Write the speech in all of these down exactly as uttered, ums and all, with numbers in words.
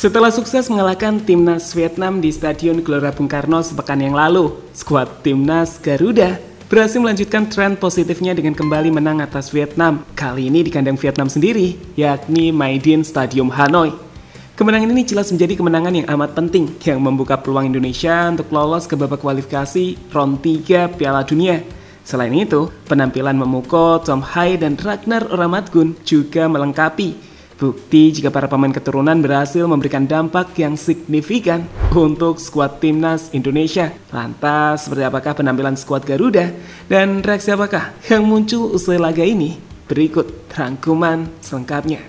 Setelah sukses mengalahkan timnas Vietnam di Stadion Gelora Bung Karno sepekan yang lalu, skuad timnas Garuda berhasil melanjutkan tren positifnya dengan kembali menang atas Vietnam, kali ini di kandang Vietnam sendiri, yakni My Dinh Stadium Hanoi. Kemenangan ini jelas menjadi kemenangan yang amat penting yang membuka peluang Indonesia untuk lolos ke babak kualifikasi round tiga Piala Dunia. Selain itu, penampilan memukul Tom Hai dan Ragnar Oramadgun juga melengkapi bukti jika para pemain keturunan berhasil memberikan dampak yang signifikan untuk skuad timnas Indonesia. Lantas, seperti apakah penampilan skuad Garuda dan reaksi apakah yang muncul usai laga ini? Berikut rangkuman selengkapnya.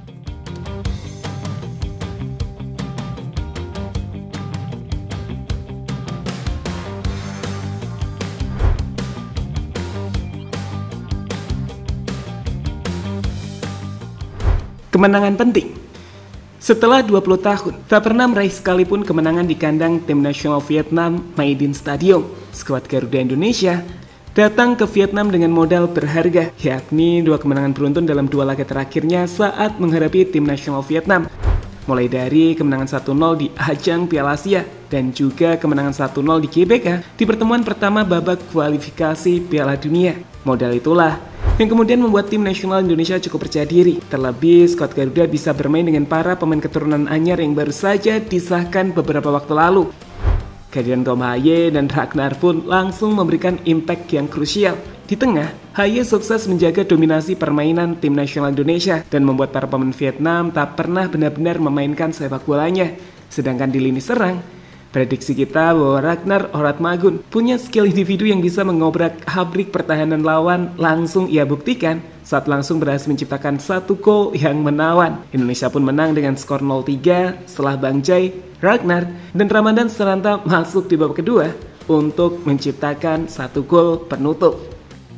Kemenangan penting. Setelah dua puluh tahun, tak pernah meraih sekalipun kemenangan di kandang tim nasional Vietnam, My Dinh Stadium, skuad Garuda Indonesia datang ke Vietnam dengan modal berharga, yakni dua kemenangan beruntun dalam dua laga terakhirnya saat menghadapi tim nasional Vietnam. Mulai dari kemenangan satu nol di ajang Piala Asia dan juga kemenangan satu nol di G B K di pertemuan pertama babak kualifikasi Piala Dunia. Modal itulah yang kemudian membuat tim nasional Indonesia cukup percaya diri. Terlebih, skuad Garuda bisa bermain dengan para pemain keturunan anyar yang baru saja disahkan beberapa waktu lalu. Kehadiran Tom Hai dan Ragnar pun langsung memberikan impact yang krusial. Di tengah, Hai sukses menjaga dominasi permainan tim nasional Indonesia dan membuat para pemain Vietnam tak pernah benar-benar memainkan sepak bolanya. Sedangkan di lini serang, prediksi kita bahwa Ragnar Oramadgun punya skill individu yang bisa mengobrak-abrik pertahanan lawan langsung ia buktikan saat langsung berhasil menciptakan satu gol yang menawan. Indonesia pun menang dengan skor nol tiga setelah Bang Jai, Ragnar, dan Ramadan Seranta masuk di babak kedua untuk menciptakan satu gol penutup.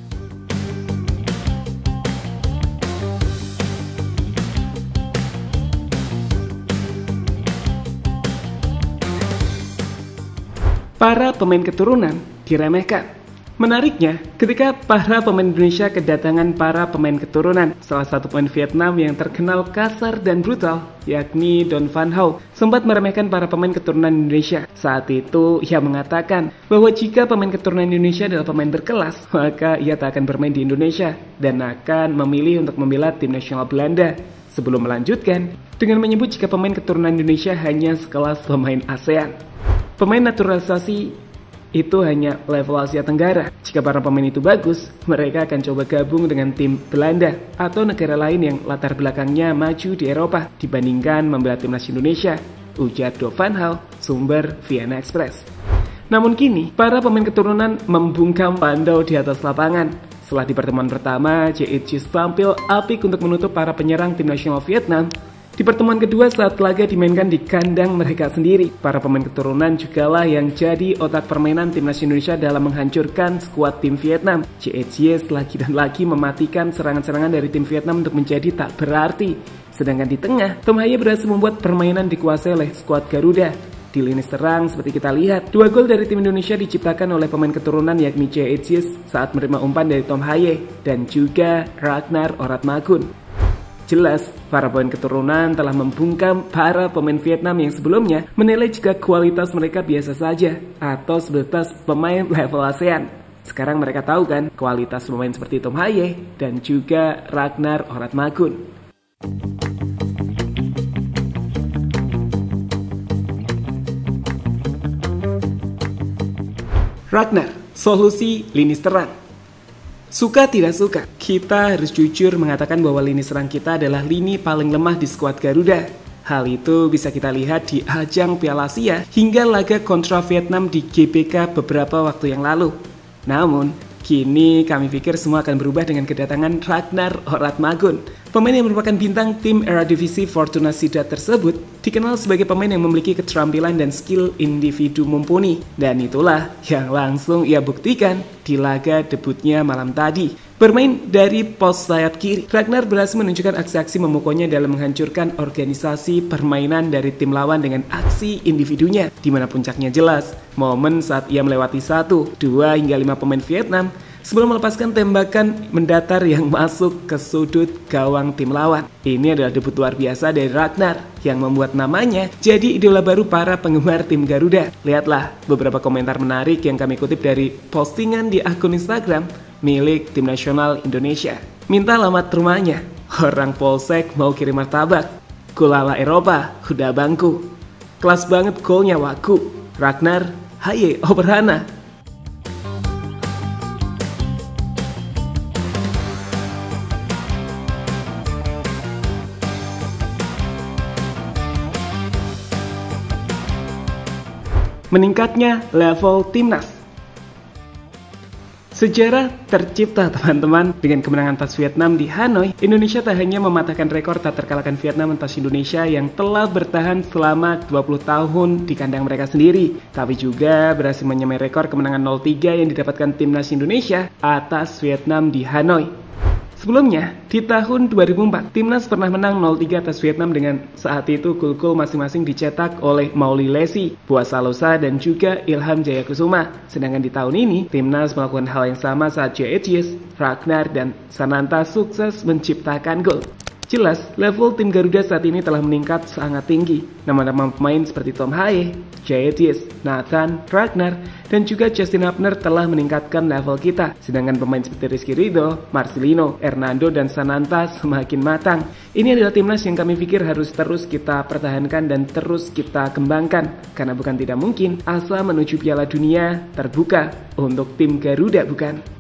Para pemain keturunan diremehkan. Menariknya, ketika para pemain Indonesia kedatangan para pemain keturunan, salah satu pemain Vietnam yang terkenal kasar dan brutal, yakni Don Van Hau, sempat meremehkan para pemain keturunan Indonesia. Saat itu, ia mengatakan bahwa jika pemain keturunan Indonesia adalah pemain berkelas, maka ia tak akan bermain di Indonesia dan akan memilih untuk membela tim nasional Belanda. Sebelum melanjutkan, dengan menyebut jika pemain keturunan Indonesia hanya sekelas pemain ASEAN. Pemain naturalisasi itu hanya level Asia Tenggara. Jika para pemain itu bagus, mereka akan coba gabung dengan tim Belanda atau negara lain yang latar belakangnya maju di Eropa dibandingkan membela timnas Indonesia, ujar Don Van Hau, sumber Vienna Express. Namun kini, para pemain keturunan membungkam pandau di atas lapangan. Setelah di pertemuan pertama, J H Cis tampil apik untuk menutup para penyerang tim nasional Vietnam. Di pertemuan kedua saat laga dimainkan di kandang mereka sendiri, para pemain keturunan jugalah yang jadi otak permainan timnas Indonesia dalam menghancurkan skuad tim Vietnam. J H Cis lagi dan lagi mematikan serangan-serangan dari tim Vietnam untuk menjadi tak berarti. Sedangkan di tengah, Tom Hai berhasil membuat permainan dikuasai oleh skuad Garuda. Di lini serang seperti kita lihat, dua gol dari tim Indonesia diciptakan oleh pemain keturunan yakni J H Cis saat menerima umpan dari Tom Hai dan juga Ragnar Oramadgun. Jelas, para pemain keturunan telah membungkam para pemain Vietnam yang sebelumnya menilai jika kualitas mereka biasa saja atau sebatas pemain level ASEAN. Sekarang mereka tahu kan kualitas pemain seperti Tom Hai dan juga Ragnar Oramadgun. Ragnar, solusi lini serang. Suka tidak suka, kita harus jujur mengatakan bahwa lini serang kita adalah lini paling lemah di skuad Garuda. Hal itu bisa kita lihat di ajang Piala Asia hingga laga kontra Vietnam di G B K beberapa waktu yang lalu. Namun, kini kami pikir semua akan berubah dengan kedatangan Ragnar Oramadgun. Pemain yang merupakan bintang tim Eredivisie Fortuna Sittard tersebut dikenal sebagai pemain yang memiliki keterampilan dan skill individu mumpuni. Dan itulah yang langsung ia buktikan di laga debutnya malam tadi. Bermain dari pos sayap kiri, Ragnar berhasil menunjukkan aksi-aksi memukulnya dalam menghancurkan organisasi permainan dari tim lawan dengan aksi individunya. Di mana puncaknya jelas, momen saat ia melewati satu, dua hingga lima pemain Vietnam sebelum melepaskan tembakan mendatar yang masuk ke sudut gawang tim lawan. Ini adalah debut luar biasa dari Ragnar yang membuat namanya jadi idola baru para penggemar tim Garuda. Lihatlah beberapa komentar menarik yang kami kutip dari postingan di akun Instagram milik tim nasional Indonesia. Minta alamat rumahnya, orang Polsek mau kirim martabak, kulala Eropa, udah bangku, kelas banget golnya waku, Ragnar, haye operhana. Meningkatnya level timnas. Sejarah tercipta teman-teman dengan kemenangan atas Vietnam di Hanoi. Indonesia tak hanya mematahkan rekor tak terkalahkan Vietnam atas Indonesia yang telah bertahan selama dua puluh tahun di kandang mereka sendiri, tapi juga berhasil menyamai rekor kemenangan nol tiga yang didapatkan timnas Indonesia atas Vietnam di Hanoi. Sebelumnya, di tahun dua ribu empat, timnas pernah menang nol tiga atas Vietnam dengan saat itu gol-gol masing-masing dicetak oleh Mauli Lesi, Buas Salosa, dan juga Ilham Jayakusuma. Sedangkan di tahun ini, timnas melakukan hal yang sama saat Jaetius, Ragnar, dan Sananta sukses menciptakan gol. Jelas, level tim Garuda saat ini telah meningkat sangat tinggi. Nama-nama pemain seperti Tom Haye, Jaetius, Nathan, Ragnar, dan juga Justin Hubner telah meningkatkan level kita. Sedangkan pemain seperti Rizky Ridho, Marcelino, Hernando, dan Sananta semakin matang. Ini adalah timnas yang kami pikir harus terus kita pertahankan dan terus kita kembangkan. Karena bukan tidak mungkin asa menuju Piala Dunia terbuka untuk tim Garuda, bukan?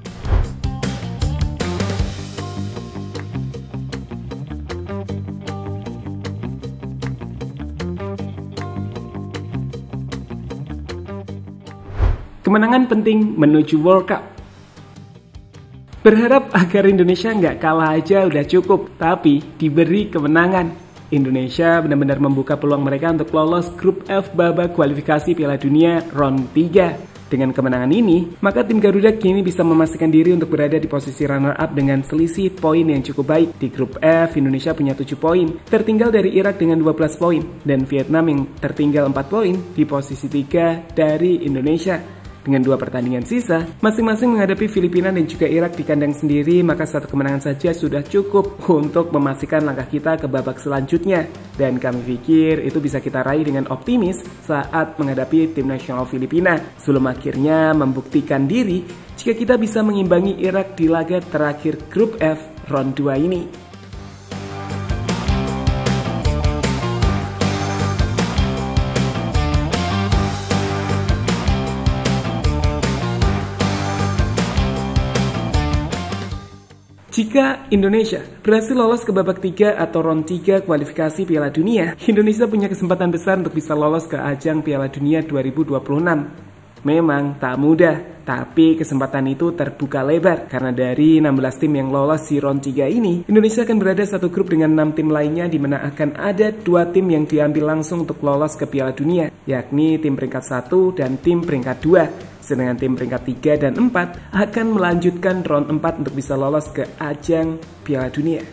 Kemenangan penting menuju World Cup. Berharap agar Indonesia nggak kalah aja udah cukup, tapi diberi kemenangan. Indonesia benar-benar membuka peluang mereka untuk lolos grup F babak kualifikasi Piala Dunia round tiga. Dengan kemenangan ini, maka tim Garuda kini bisa memastikan diri untuk berada di posisi runner-up dengan selisih poin yang cukup baik. Di grup F, Indonesia punya tujuh poin, tertinggal dari Irak dengan dua belas poin, dan Vietnam yang tertinggal empat poin di posisi tiga dari Indonesia. Dengan dua pertandingan sisa, masing-masing menghadapi Filipina dan juga Irak di kandang sendiri, maka satu kemenangan saja sudah cukup untuk memastikan langkah kita ke babak selanjutnya. Dan kami pikir itu bisa kita raih dengan optimis saat menghadapi tim nasional Filipina, sebelum akhirnya membuktikan diri jika kita bisa mengimbangi Irak di laga terakhir grup F round dua ini. Jika Indonesia berhasil lolos ke babak tiga atau round tiga kualifikasi Piala Dunia, Indonesia punya kesempatan besar untuk bisa lolos ke ajang Piala Dunia dua ribu dua puluh enam. Memang tak mudah, tapi kesempatan itu terbuka lebar. Karena dari enam belas tim yang lolos di round tiga ini, Indonesia akan berada satu grup dengan enam tim lainnya, di mana akan ada dua tim yang diambil langsung untuk lolos ke Piala Dunia, yakni tim peringkat satu dan tim peringkat dua. Sedangkan tim peringkat tiga dan empat akan melanjutkan round empat untuk bisa lolos ke ajang Piala Dunia.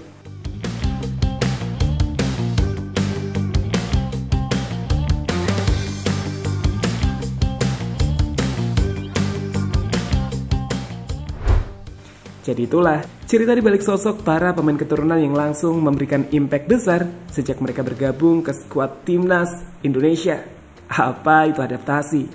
Jadi itulah cerita di balik sosok para pemain keturunan yang langsung memberikan impact besar sejak mereka bergabung ke skuad timnas Indonesia. Apa itu adaptasi?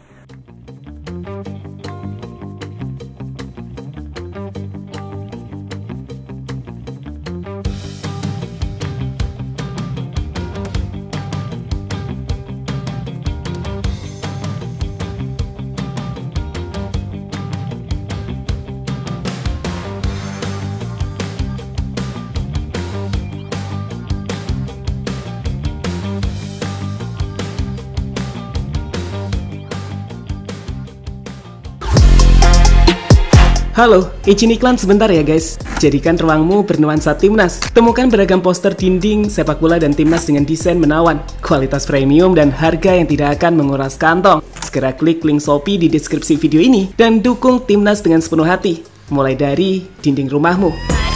Halo, izin iklan sebentar ya guys. Jadikan ruangmu bernuansa timnas. Temukan beragam poster dinding, sepak bola dan timnas dengan desain menawan, kualitas premium dan harga yang tidak akan menguras kantong. Segera klik link Shopee di deskripsi video ini dan dukung timnas dengan sepenuh hati. Mulai dari dinding rumahmu.